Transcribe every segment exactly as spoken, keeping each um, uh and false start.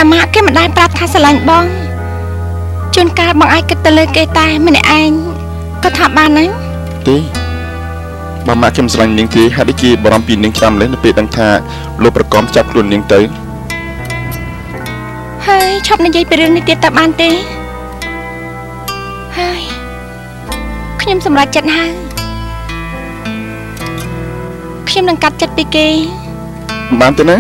ម៉ាក់គេមិនដែលប្រាប់ថាស្រឡាញ់បងជួនកាលបងអាចគិតទៅលើគេតែម្នាក់ឯងក៏ថាបានហ្នឹងទេបងម៉ាក់ខ្ញុំស្រឡាញ់នាងទេហេតុអីគេបារម្ភពីនាងចាំលេះនៅពេលដឹងថាលោកប្រកបចាប់ខ្លួននាងទៅហើយឈប់និយាយពីរឿងនេះទៀតតើបានទេហើយខ្ញុំសម្រេចចិត្តហើយខ្ញុំនឹងកាត់ចិត្តពីគេបានទេណា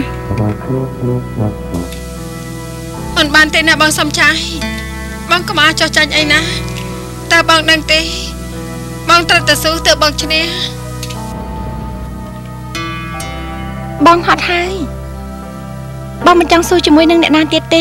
មិនបានទេណាបងសំចាយបងកុំអាចចោះចាញ់អីណាតើបងដឹងទេបងត្រូវតែស៊ូទើបបងឈ្នះបងហត់ហើយបងមិនចង់ស៊ូជាមួយនឹងអ្នកណាទៀតទេ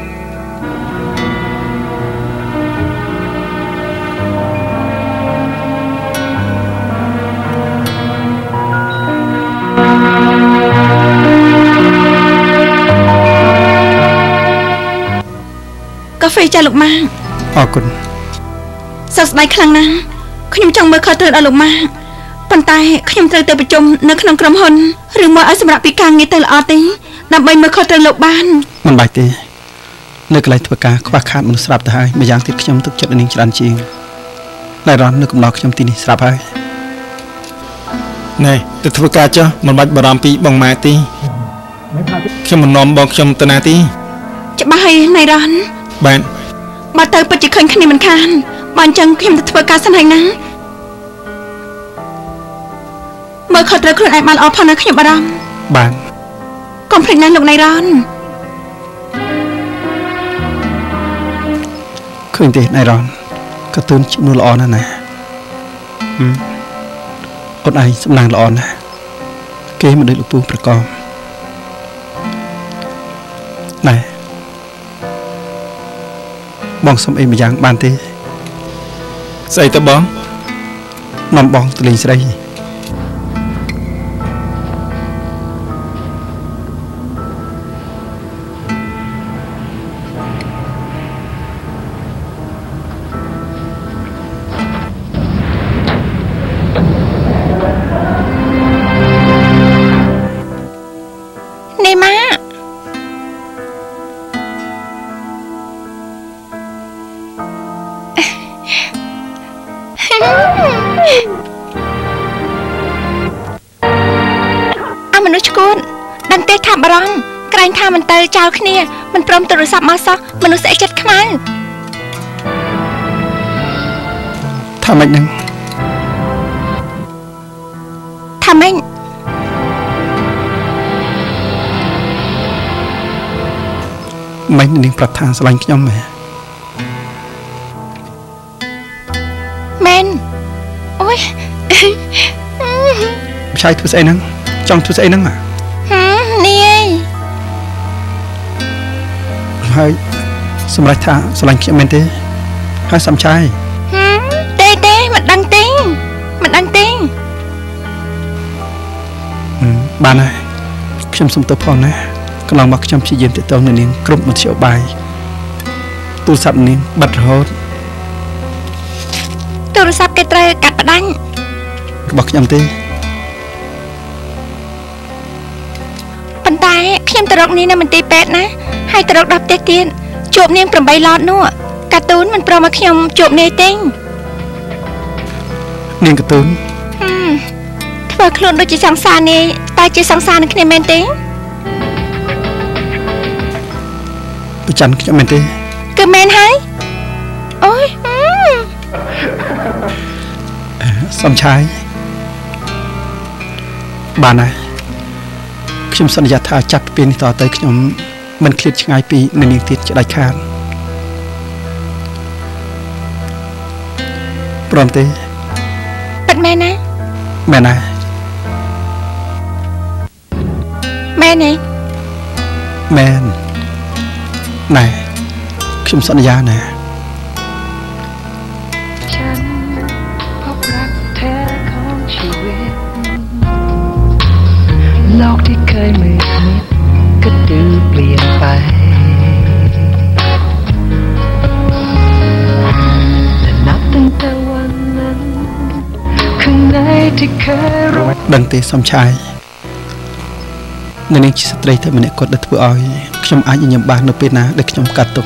កាហ្វេចាលោកម៉ាអរគុណសោកស្ដាយខ្លាំងណាស់ខ្ញុំចង់មើលខុសត្រូវដល់លោកម៉ាប៉ុន្តែខ្ញុំត្រូវទៅប្រជុំនៅក្នុងក្រុមហ៊ុនឬមកឲ្យសម្រាប់ពីការងារទៅល្អទេដើម្បីមើលខុសត្រូវលោកបានមិនបាច់ទេនៅកន្លែងធ្វើការខ្វះខាតមនុស្សស្រាប់ទៅហើយម្យ៉ាងទៀតខ្ញុំទុកចិត្តនាងច្រើនជាងតែរំនៅកំណត់ខ្ញុំទីនេះស្រាប់ហើយណែទៅធ្វើការចុះមិនបាច់បារម្ភពីបងម៉ែទេខ្ញុំមិននាំបងខ្ញុំទៅណាទេច្បាស់ហើយណៃរ៉ាន់បានបើទៅពិតជាឃើញគ្នាមិនខានបើអញ្ចឹងខ្ញុំទៅធ្វើការសិនហើយណាមើលខុសត្រូវខ្លួនឯងបានល្អផងណាខ្ញុំបារម្ភបានកុំភ្លេចណាលោកណៃរ៉ាន់ឃើញទេណៃរ៉ាន់ក៏ទូនជំនួសល្អណាស់ណាអូនឯងសំណាងល្អណាស់គេមិនដូចលោកពូប្រកបណែបងសុំអីម្យ៉ាងបានទេស្អីទៅបងនាំបងទៅលេងស្រីនេះម៉ាអមនុស្សឈួតដឹងទេថាបារម្ភក្រែងថាមិនទៅចោលគ្នាមិនព្រមទូរស័ព្ទមកសោះមនុស្សស្អីចិត្តខ្មៅថាម៉េចនឹងថាម៉េចមិននាងប្រាប់ថាស្រឡាញ់ខ្ញុំមែនមែនអូយឆាយធ្វើស្អីហ្នឹងចង់ធ្វើស្អីហ្នឹងហ៎នេះហើយសម្រាប់ថាស្រឡាញ់ខ្ញុំមែនទេហើយសំឆាយទេទេមិនដឹងទេមិនដឹងទេបានហើយខ្ញុំសុំទៅផងណាកន្លងមកខ្ញុំព្យាយាមទាក់ទងនឹងនាងគ្រប់មធ្យោបាយទូរស័ព្ទនាងបិទរហូតទូរស័ព្ទគេត្រូវកាត់ផ្ដាច់របស់ខ្ញុំទេប៉ុន្តែខ្ញុំទៅរកនាងនៅមន្ទីរពេទ្យណាហើយទៅរកដល់ផ្ទះទៀតជួបនាងប្រាំបីឡតនោះកាតូនមិនព្រមឲ្យខ្ញុំជួបនាងទេនាងកាតូនធ្វើខ្លួនដូចជាសង្សារនាងតែជាសង្សារនឹងគ្នាមែនទេប្រច័នខ្ញុំមែនទេគឺមែនហើយអូយសំឆាយបានហើយខ្ញុំសន្យាថាចាប់ពីពេលនេះតទៅខ្ញុំមិនឃ្លាតឆ្ងាយពីនាងទៀតជាដាច់ខាតព្រមទេពិតមែនណាមែនណាមែនទេមែនណែខ្ញុំសន្យាណាโลกที่เคยมืดมิดก็ดูเปลี่ยนไปแต่นับตั้งแต่วันนั้นข้างในที่เคยรู้ដឹងទេសំឆាយនៅនាងជាស្ត្រីតែម្នាក់គាត់ដែលធ្វើឲ្យខ្ខ្ញុំអាចញញឹមបាននៅពេលណាដែលខ្ញុំកាត់ទុក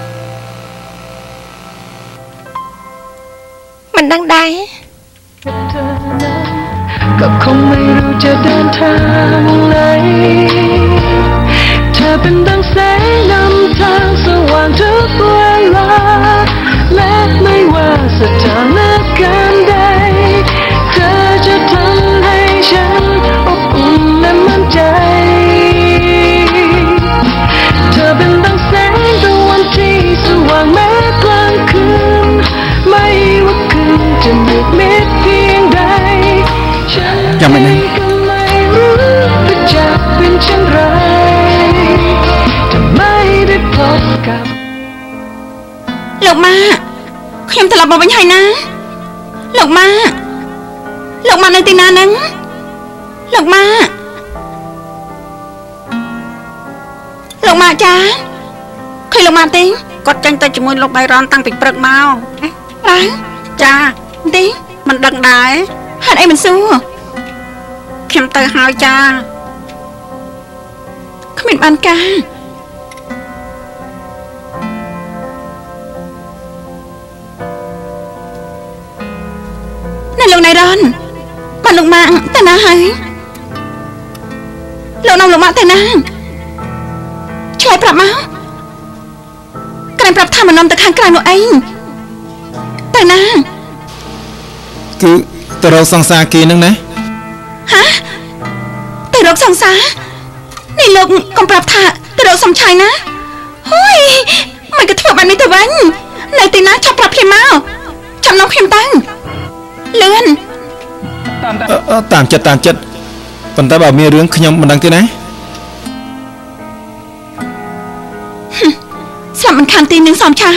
មិនដឹងដែរก็คงไม่รู้จะเดินทางไหนเธอเป็นดังแสงนำทางสว่างทุกเวลาและไม่ว่าสถานการณ์ใดเธอจะทำให้ฉันอบอุ่นและมั่นใจเธอเป็นดังแสงตะวันที่สว่างแม้กลางคืนไม่ว่าคืนจะมืดมิดเพียงใดยังไม่นั้นไม่รู้ว่าจะเป็นเช่นไรจะไม่ได้พบกับលោកម៉ាខ្ញុំត្រឡប់មកវិញហើយណាលោកម៉ាលោកម៉ានៅទីណាហ្នឹងលោកម៉ាលោកម៉ាចាឃើញលោកម៉ាទេគាត់ចេញទៅជាមួយលោកបៃរ៉នតាំងពីព្រឹកមកអើចាទេមិនដឹងដែរហេតុអីមិនសួរខ្ញុំទៅហើយចាគ្មានបានការណែលោកណៃរ៉នបានលោកម៉ាទៅណាហើយលោកនាំលោកម៉ាទៅណាឆ្លើយប្រាប់មកក្រែងប្រាប់ថាមិននាំទៅខាងក្រៅនោះអីទៅណាគឺទៅរកសង្សារគេនឹងណាហ៎ទៅរកសង្សារនេះលោកកុំប្រាប់ថាទៅរកសំឆៃណាហុយមិនក៏ធ្វើបែបនេះទៅវិញនៅទីណាចាប់ប្រាប់ខ្ញុំមកចាំនាំខ្ញុំទៅលឿនតាមចិត្តតាមចិត្តប៉ុន្តែបើមានរឿងខ្ញុំមិនដឹងទេណាស្លាប់មិនខានទីនឹងសំឆៃ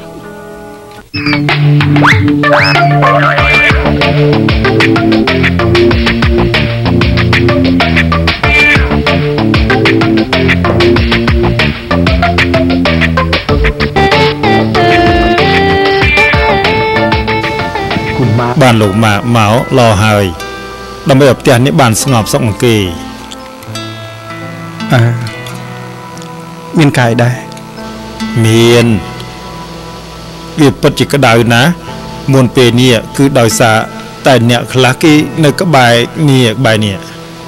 បានលោកម៉ាមករอហើយដើម្បីឲ្យផ្ទះនេះបានស្ងប់សុខនឹងគេអើមានកាយដែរមានវាពិតជាក្តៅណាមុនពេលនេះគឺដោយសារតែអ្នកខ្លះគេនៅក្បែរនេះក្បែរនេះ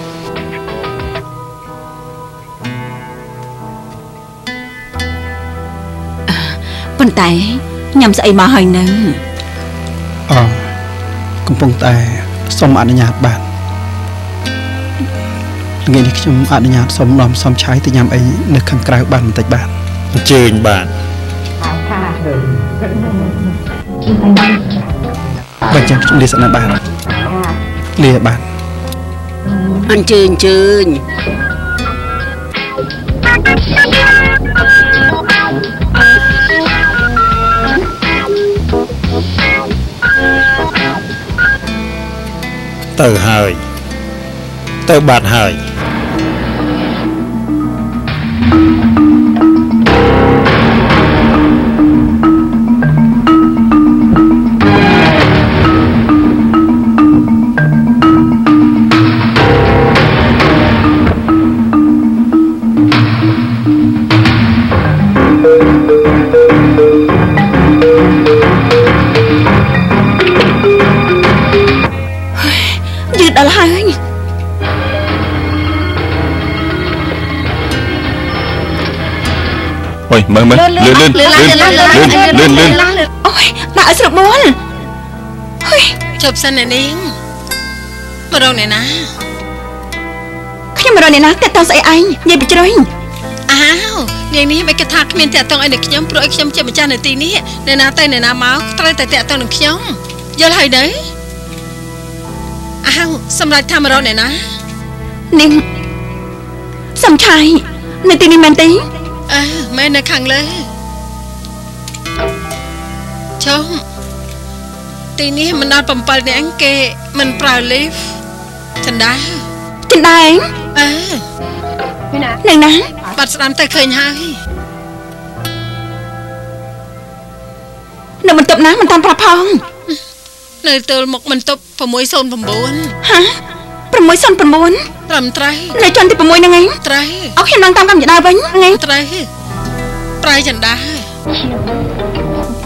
ប៉ុន្តែញ៉ាំស្អីមកហើយនឹងអូកំពុងតែសូមអនុញ្ញាតបានថ្ងៃនេះខ្ញុំអនុញ្ញាតសូមនាំសំឆាយទៅញ៉ាំអីនៅខាងក្រៅបានបន្តិចបានអញ្ជើញបានបើចាំខ្ញុំលាសិនបានលាបានអញ្ជើញអញ្ជើញទៅហើយទៅបាត់ហើយដល់ហើយអូយមើលមើលលឿនលឿនលឿនលឿនលឿនលឿនលឿនអូយដាក់ឲ្យស្រុកបួលហុយជប់សិនអ្នកនាងមករកអ្នកណាខ្ញុំមករកអ្នកណាតែតើស្អីឯងនិយាយបជ្រុញอ้าวនាងនេះមិនគិតថាគ្មានតាក់ទងអីនឹងខ្ញុំព្រោះឲ្យខ្ញុំជាម្ចាស់នៅទីនេះអ្នកណាទៅអ្នកណាមកត្រូវតែតាក់ទងនឹងខ្ញុំយល់ហើយទេอ้าวសម្រាប់ថាមករកអ្នកណានាងសំឆៃនៅទីនេះមែនទេអើមែននៅខាងលើចុះទីនេះមិនដល់bảyនាក់គេមិនប្រើ lift ចិនដាចិនដាអើនឹងណាបាត់ស្ដាំទៅឃើញហើយនៅបន្ទប់ណាមិនតាមប្រាប់ផងនៅទល់មុខបន្ទប់609 ហ៎609 ត្រឹមត្រូវនៅជាន់ទី6ហ្នឹងឯងត្រូវអោខ្ញុំនឹងតាមកម្មចដាវិញហ្នឹងឯងត្រូវប្រៃចន្ទា